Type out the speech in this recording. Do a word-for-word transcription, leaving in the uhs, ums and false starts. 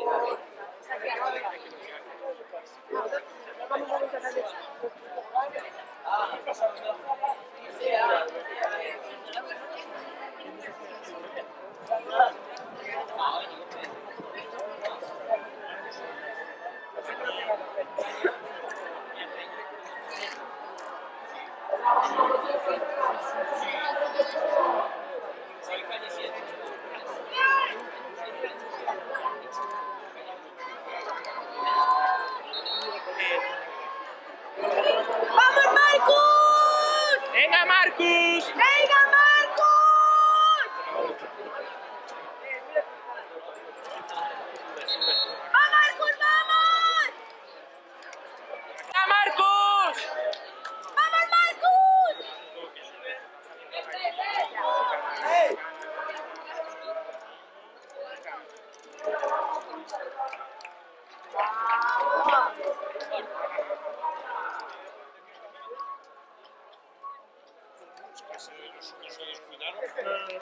¡Vamos, Marcus! ¡Venga, Marcus! ¡Venga, Marcus! ¡Va, Marcus, vamos! ¡Venga, Marcus! ¡Vamos, Marcus! Se descuidaron.